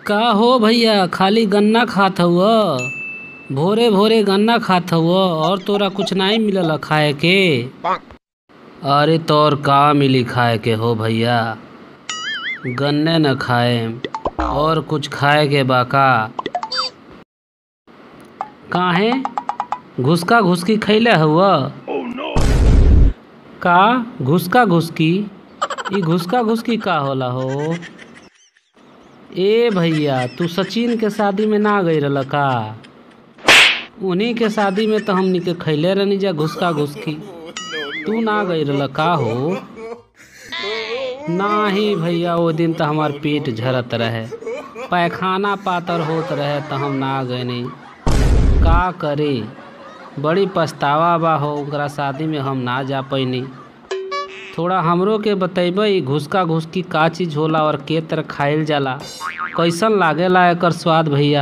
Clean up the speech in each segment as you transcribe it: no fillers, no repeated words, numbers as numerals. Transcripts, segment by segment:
का हो भैया, खाली गन्ना खात हुआ? भोरे भोरे गन्ना खात हुआ और तोरा कुछ नहीं मिलल खाए के? अरे तोर का मिली खाए के हो भैया? गन्ने न खाए और कुछ खाए के बाका? काहे घुसका घुसकी खैले हुआ? का घुसका घुसकी? ई घुसका घुसकी का होला हो? ए भैया, तू सचिन के शादी में ना गई रहा का? उन्हीं के शादी में तो हमनी के खैले रहनी जा घुसका घुसकी। तू ना गई रहा का हो? नाही भैया, वो दिन तो हमार पेट झरत रहे, पैखाना पातर होत रहे तो हम ना गए नहीं। का करे, बड़ी पछतावा बा हो, उनकरा शादी में हम ना जा पैनी। थोड़ा हमरो के बतैबे घुसका घुसकी का चीज़ होला और के तरह खाइल जाला, कैसन लागेला एकर स्वाद भैया?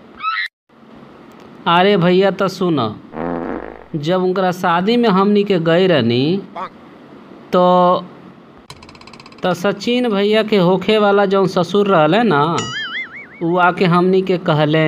अरे भैया तो सुन, जब उनकरा शादी में हमनी के गए रहनी तो सचिन भैया के होखे वाला जौन ससुर रहले ना, वो आके हमनी के कहले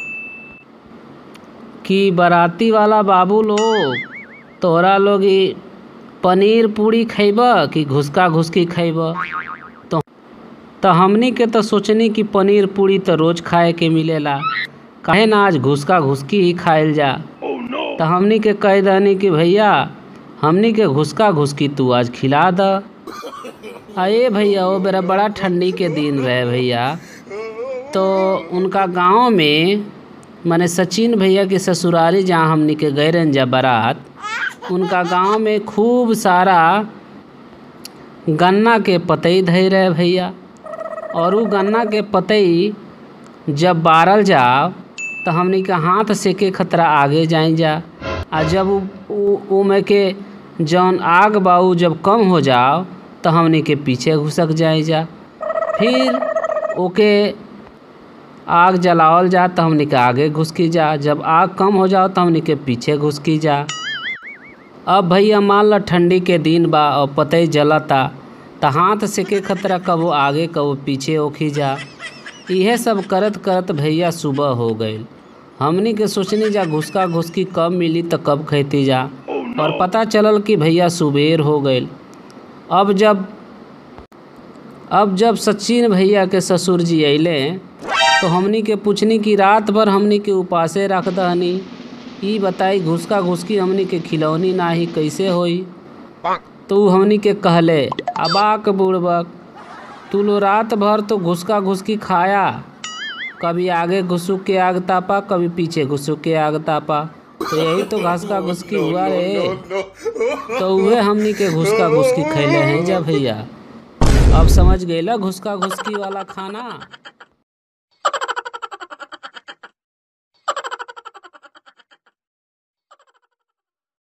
कि बाराती वाला बाबू लोग, तोरा लोग पनीर पूरी खैबा कि घुसका घुसकी खैबा? तो हमनी के तो सोचनी कि पनीर पूरी तो रोज खाए के मिलेला, काहे ना आज घुसका घुसकी ही खाइल जा। तो हमनी के कह दनी कि भैया हमनी के घुसका घुसकी तू आज खिला द। अरे भैया, वो मेरा बड़ा ठंडी के दिन रहे भैया, तो उनका गांव में माने सचिन भैया के ससुरारी जहाँ हमनी के गए रहन जा बारात, उनका गांव में खूब सारा गन्ना के पतई धई रहे भैया। और वो गन्ना के पतई जब बारल जाओ तो हमनी के हाथ से के खतरा आगे जाए जा, आ जब वो में के जौन आग बाऊ जब कम हो जाओ तो हमनी के पीछे घुसक जाए जा। फिर ओके आग जलावल जा तो हमनी के आगे घुसकी जा, जब आग कम हो जाओ तो हमनी के पीछे घुसकी जा। अब भैया मान ला ठंडी के दिन बा और पतई जलता, तो हाथ से के खतरा कबो आगे कबो पीछे ओखी जा। यह सब करत करत भैया सुबह हो गई। हमनी के सोचनी जा घुसका घुसकी कब मिली तो कब खैती जा, और पता चलल कि भैया सुबेर हो गई। अब जब सचिन भैया के ससुर जी अइले तो हमनी के पूछनी कि रात भर हमनी के उपासे रख दहनी, ई बताई घुसका घुसकी हमनी के खिलौनी नाही कैसे होई? तो हमनी के कहले, अबाक बुड़बक, तू लो रात भर तो घुसका घुसकी खाया, कभी आगे घुसुक के आग तापा, कभी पीछे घुसुक के आग तापा, तो यही तो घुसका घुसकी हुआ रे। तो वह हमनी के घुसका घुसकी खैले हैं जा भैया। अब समझ गए ला घुसका घुसकी वाला खाना।